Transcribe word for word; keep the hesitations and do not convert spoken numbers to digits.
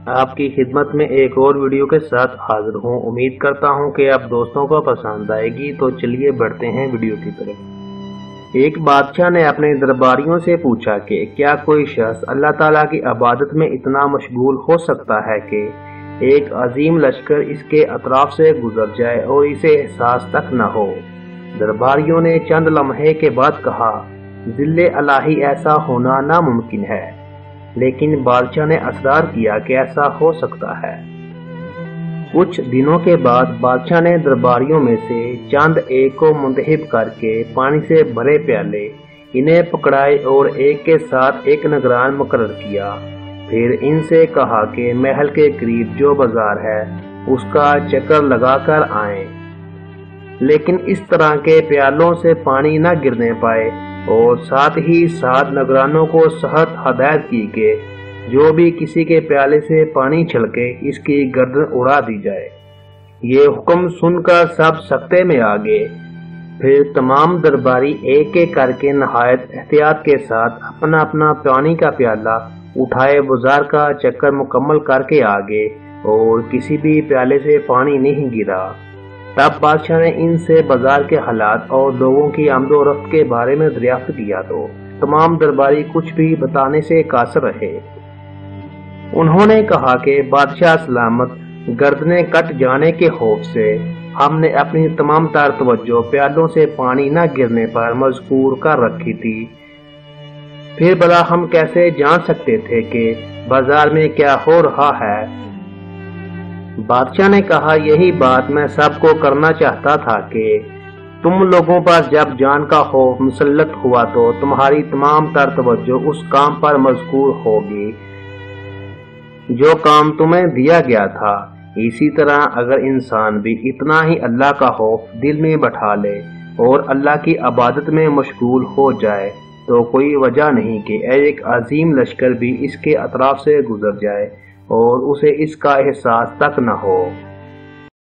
آپ کی خدمت میں ایک اور ویڈیو کے ساتھ حاضر ہوں۔ امید کرتا ہوں کہ آپ دوستوں کو پسند آئے گی، تو چلیے بڑھتے ہیں ویڈیو کی طرف۔ ایک بادشاہ نے اپنے درباریوں سے پوچھا کہ کیا کوئی شخص اللہ تعالیٰ کی عبادت میں اتنا مشغول ہو سکتا ہے کہ ایک عظیم لشکر اس کے اطراف سے گزر جائے اور اسے احساس تک نہ ہو؟ درباریوں نے چند لمحے کے بعد کہا، ذل الہی ایسا ہونا ناممکن ہے، لیکن بادشاہ نے اصرار کیا کہ ایسا ہو سکتا ہے۔ کچھ دنوں کے بعد بادشاہ نے درباریوں میں سے چند ایک کو منتخب کر کے پانی سے بھرے پیالے انہیں پکڑائے اور ایک کے ساتھ ایک نگران مقرر کیا۔ پھر ان سے کہا کہ محل کے قریب جو بازار ہے اس کا چکر لگا کر آئیں، لیکن اس طرح کے پیالوں سے پانی نہ گرنے پائے، اور ساتھ ہی ساتھ نگرانوں کو سخت ہدایت کی کہ جو بھی کسی کے پیالے سے پانی چھلکے اس کی گردن اڑا دی جائے۔ یہ حکم سن کر سب سکتے میں آ گئے۔ پھر تمام درباری ایک ایک کر کے نہایت احتیاط کے ساتھ اپنا اپنا پانی کا پیالہ اٹھائے بازار کا چکر مکمل کر کے آ گئے، اور کسی بھی پیالے سے پانی نہیں گرا۔ تب بادشاہ نے ان سے بازار کے حالات اور لوگوں کی آمد و رفت کے بارے میں دریافت کیا، تو تمام درباری کچھ بھی بتانے سے قاصر رہے۔ انہوں نے کہا کہ بادشاہ سلامت، گردنیں کٹ جانے کے خوف سے ہم نے اپنی تمام تر توجہ پیالوں سے پانی نہ گرنے پر مذکور کر رکھی تھی، پھر بلا ہم کیسے جان سکتے تھے کہ بازار میں کیا ہو رہا ہے؟ بادشاہ نے کہا، یہی بات میں سب کو کرنا چاہتا تھا کہ تم لوگوں پر جب جان کا خوف مسلط ہوا تو تمہاری تمام تر توجہ اس کام پر مذکور ہوگی جو کام تمہیں دیا گیا تھا۔ اسی طرح اگر انسان بھی اتنا ہی اللہ کا خوف دل میں بٹھا لے اور اللہ کی عبادت میں مشغول ہو جائے تو کوئی وجہ نہیں کہ ایک عظیم لشکر بھی اس کے اطراف سے گزر جائے اور اسے اس کا احساس تک نہ ہو۔